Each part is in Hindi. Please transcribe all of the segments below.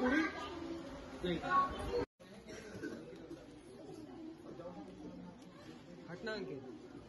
हटना अंकित।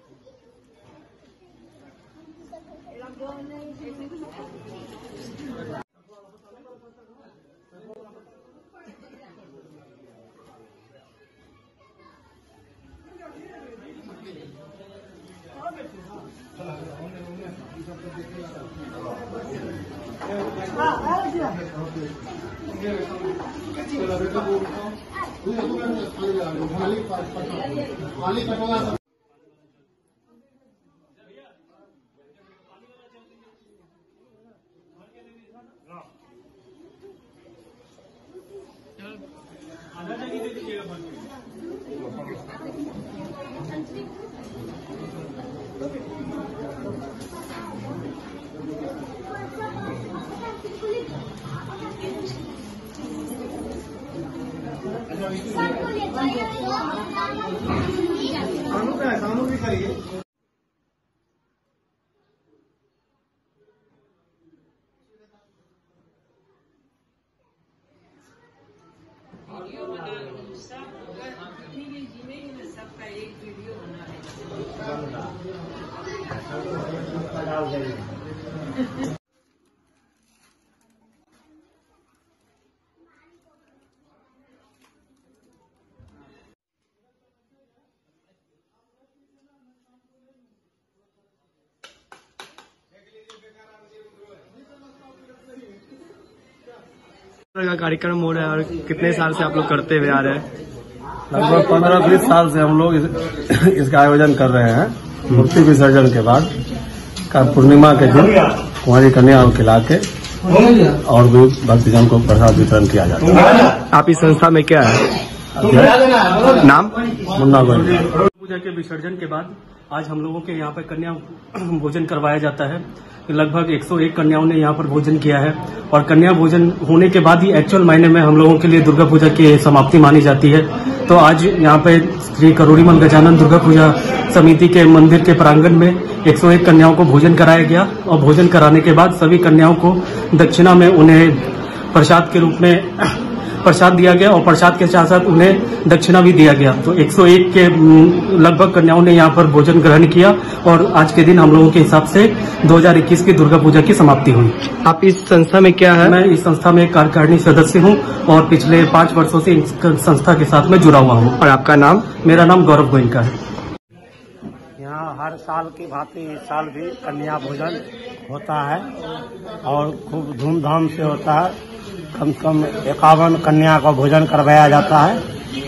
कानून भी करिए। वीडियो बना सब जिम्मेदारी में सबका एक वीडियो बना है। का कार्यक्रम हो रहा है और कितने साल से आप लोग करते हुए आ रहे हैं? लगभग 15-20 साल से हम लोग इसका आयोजन कर रहे हैं। मूर्ति विसर्जन के बाद का पूर्णिमा के दिन कुंवारी कन्या को खिला के और भी भक्तजन को प्रसाद वितरण किया जाता है। आप इस संस्था में क्या है? नाम? मुन्ना गोविंद। पूजा के विसर्जन के बाद आज हम लोगों के यहाँ पर कन्या भोजन करवाया जाता है। लगभग 101 कन्याओं ने यहाँ पर भोजन किया है और कन्या भोजन होने के बाद ही एक्चुअल मायने में हम लोगों के लिए दुर्गा पूजा की समाप्ति मानी जाती है। तो आज यहाँ पे श्री करोड़ीमल गजानन दुर्गा पूजा समिति के मंदिर के प्रांगण में 101 कन्याओं को भोजन कराया गया और भोजन कराने के बाद सभी कन्याओं को दक्षिणा में उन्हें प्रसाद के रूप में प्रसाद दिया गया और प्रसाद के साथ साथ उन्हें दक्षिणा भी दिया गया। तो 101 के लगभग कन्याओं ने यहाँ पर भोजन ग्रहण किया और आज के दिन हम लोगों के हिसाब से 2021 की दुर्गा पूजा की समाप्ति हुई। आप इस संस्था में क्या है? मैं इस संस्था में कार्यकारिणी सदस्य हूँ और पिछले 5 वर्षों से इस संस्था के साथ में जुड़ा हुआ हूँ। और आपका नाम? मेरा नाम गौरव गोयनका है। यहाँ हर साल की भांति इस साल भी कन्या भोजन होता है और खूब धूमधाम से होता है। कम से कम 51 कन्या का भोजन करवाया जाता है।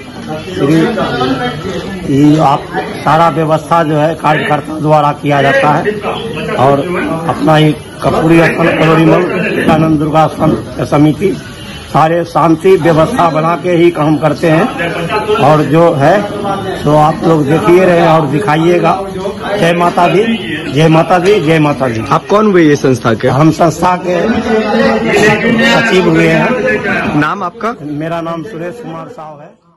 सारा व्यवस्था जो है कार्यकर्ता द्वारा किया जाता है और अपना ही कपूरी स्थल करोड़ीमल गजानन दुर्गा समिति सारे शांति व्यवस्था बना के ही काम करते हैं और जो है तो आप लोग देखिए रहे और दिखाइएगा। जय माता दी, जय माता दी, जय माता दी। आप कौन हुए ये संस्था के? हम संस्था के सचिव हुए हैं। नाम आपका? मेरा नाम सुरेश कुमार साहु है।